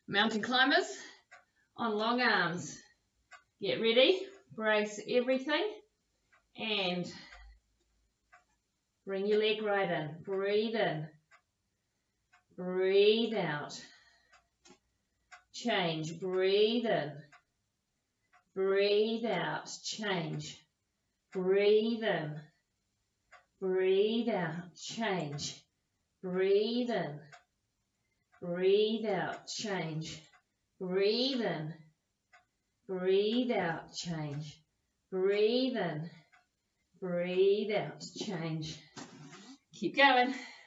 Mountain climbers on long arms. Get ready, brace everything, and bring your leg right in. Breathe in. Breathe out. Change. Breathe in. Breathe out. Change. Breathe in. Breathe out. Change. Breathe in. Breathe out. Change. Breathe in. Breathe out. Change. Breathe in. Breathe out. Change. Keep going.